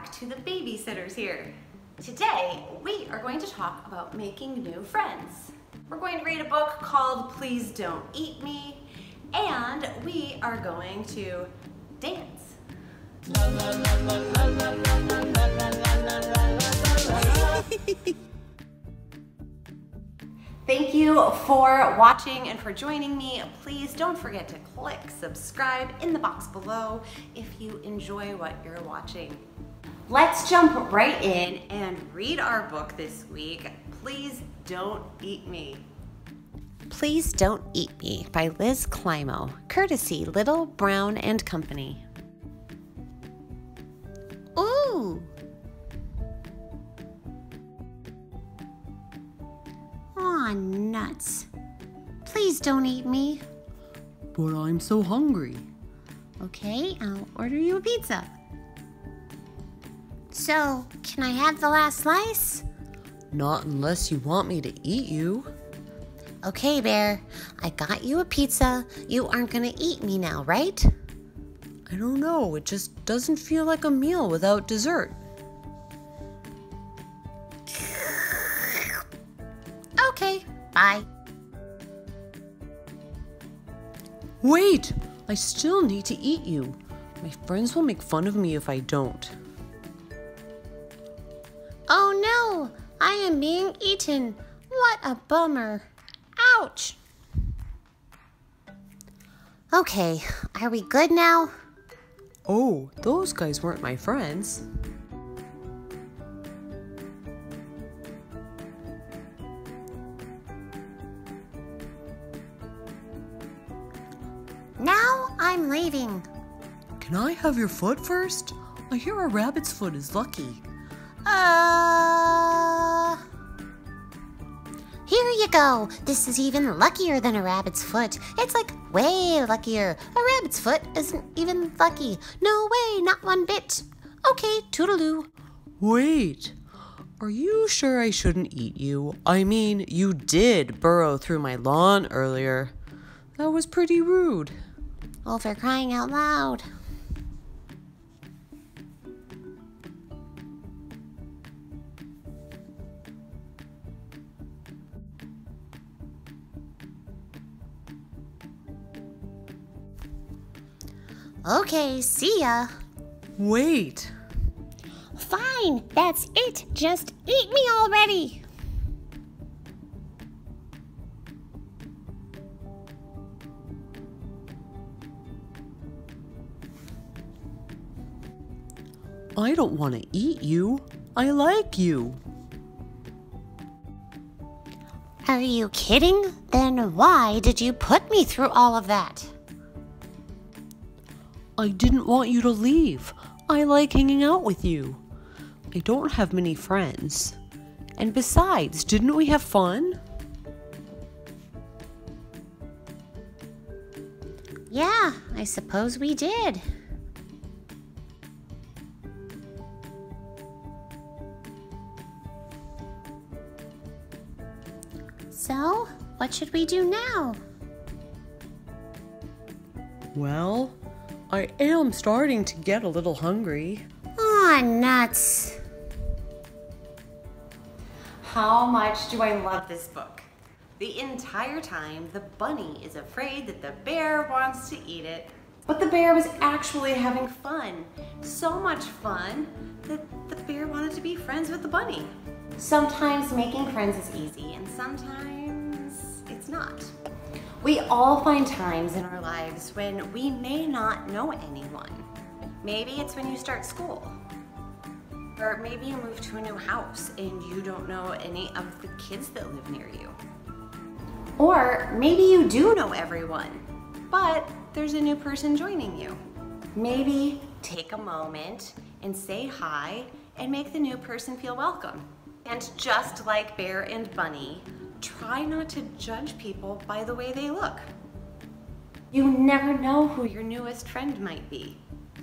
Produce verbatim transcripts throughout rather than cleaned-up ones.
back to the babysitters here. Today, we are going to talk about making new friends. We're going to read a book called Please Don't Eat Me, and we are going to dance. Thank you for watching and for joining me. Please don't forget to click subscribe in the box below if you enjoy what you're watching. Let's jump right in and read our book this week, Please Don't Eat Me. Please Don't Eat Me by Liz Climo, courtesy Little, Brown and Company. Ooh! Aw, nuts. Please don't eat me. But I'm so hungry. Okay, I'll order you a pizza. So, can I have the last slice? Not unless you want me to eat you. Okay, Bear. I got you a pizza. You aren't gonna eat me now, right? I don't know. It just doesn't feel like a meal without dessert. Okay, bye. Wait! I still need to eat you. My friends will make fun of me if I don't. Oh no! I am being eaten. What a bummer. Ouch! Okay, are we good now? Oh, those guys weren't my friends. Now I'm leaving. Can I have your foot first? I hear a rabbit's foot is lucky. Uh... Here you go. This is even luckier than a rabbit's foot. It's like way luckier. A rabbit's foot isn't even lucky. No way, not one bit. Okay, toodaloo. Wait, are you sure I shouldn't eat you? I mean, you did burrow through my lawn earlier. That was pretty rude. Oh, for crying out loud. Okay, see ya. Wait. Fine, that's it. Just eat me already. I don't want to eat you. I like you. Are you kidding? Then why did you put me through all of that? I didn't want you to leave. I like hanging out with you. I don't have many friends. And besides, didn't we have fun? Yeah, I suppose we did. So, what should we do now? Well, I am starting to get a little hungry. Aw, nuts. How much do I love this book? The entire time, the bunny is afraid that the bear wants to eat it. But the bear was actually having fun. So much fun that the bear wanted to be friends with the bunny. Sometimes making friends is easy, and sometimes it's not. We all find times in our lives when we may not know anyone. Maybe it's when you start school. Or maybe you move to a new house and you don't know any of the kids that live near you. Or maybe you do know everyone, but there's a new person joining you. Maybe take a moment and say hi and make the new person feel welcome. And just like Bear and Bunny, try not to judge people by the way they look. You never know who your newest friend might be.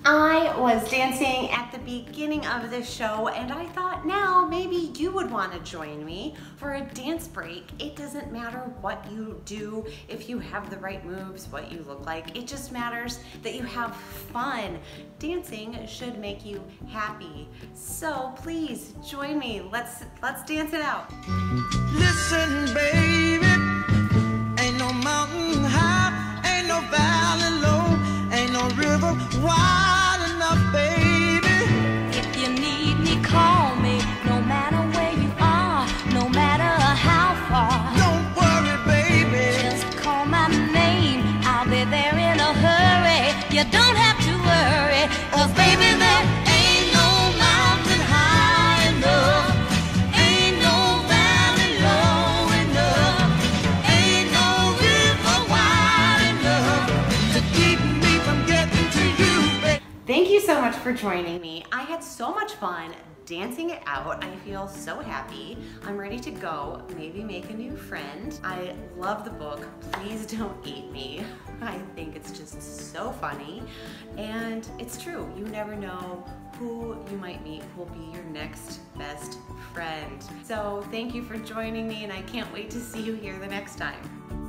I was dancing at the beginning of this show and I thought now maybe you would want to join me for a dance break. It doesn't matter what you do, if you have the right moves, what you look like. It just matters that you have fun. Dancing should make you happy. So please join me. Let's let's dance it out. Listen, baby, ain't no mountain high, ain't no valley low, ain't no river wide enough, baby. If you need me, call me, no matter where you are, no matter how far. Don't worry, baby, Just call my name, I'll be there in a hurry. You don't have to worry, cause baby, there ain't no mountain high enough, ain't no valley low enough, ain't no river wide enough to keep me from getting to you, baby. Thank you so much for joining me. I had so much fun dancing it out. I feel so happy. I'm ready to go, maybe make a new friend. I love the book. Please don't eat me. I think it's just so funny. And it's true, you never know who you might meet who will be your next best friend. So thank you for joining me and I can't wait to see you here the next time.